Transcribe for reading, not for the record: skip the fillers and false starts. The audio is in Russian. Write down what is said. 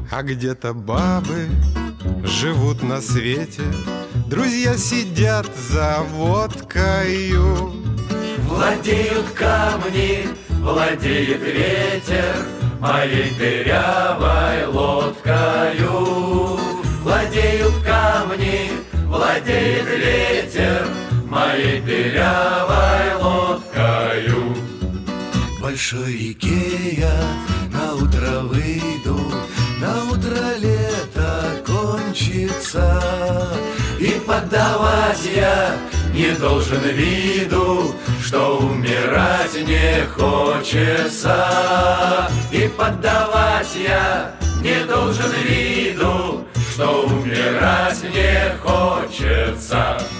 А где-то бабы живут на свете, друзья сидят за водкою. Владеют камни, владеет ветер моей дырявой лодкою. Владеют камни, владеет ветер моей дырявой лодкою. В большой реке я наутро выйду, наутро лето кончится, и поддавать я не должен виду, что умирать не хочется. И поддавать я не должен виду, что умирать не хочется.